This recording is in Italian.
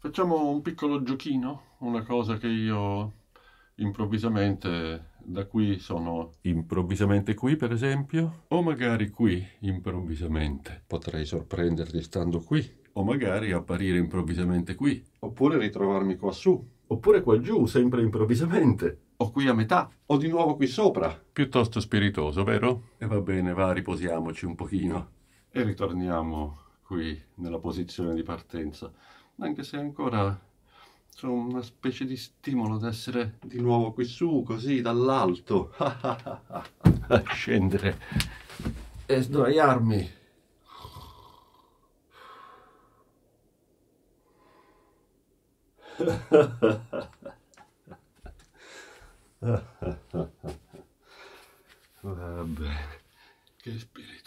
Facciamo un piccolo giochino, una cosa che io improvvisamente da qui sono improvvisamente qui, per esempio, o magari qui improvvisamente. Potrei sorprenderti stando qui, o magari apparire improvvisamente qui, oppure ritrovarmi qua su, oppure qua giù, sempre improvvisamente, o qui a metà, o di nuovo qui sopra. Piuttosto spiritoso, vero? E va bene, va, riposiamoci un pochino e ritorniamo qui nella posizione di partenza, anche se ancora c'è una specie di stimolo ad essere di nuovo qui su, così dall'alto, a scendere e sdraiarmi. Va bene, che spirito.